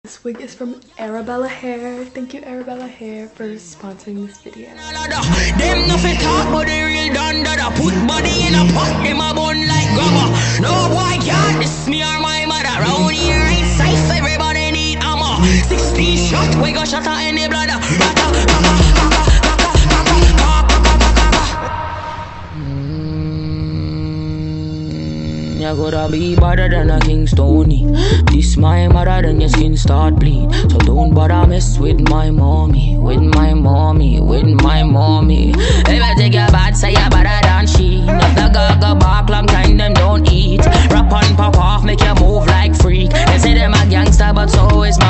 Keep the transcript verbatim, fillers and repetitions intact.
This wig is from Arabella Hair. Thank you, Arabella Hair, for sponsoring this video. Them nothing talk but the real done that I put body in a pot, them a bun like grabber. No boy can't diss me or my mother. Round here ain't safe, everybody need armor. Six piece shot, we got shot in the blood. You gotta be better than a King Stony. This my mother, then your skin start bleed. So don't bother mess with my mommy, with my mommy, with my mommy. If I take your bad, say you better than she. Not the gaga bark, long time them don't eat. Rap on pop off, make you move like freak. They say them a gangster, but so is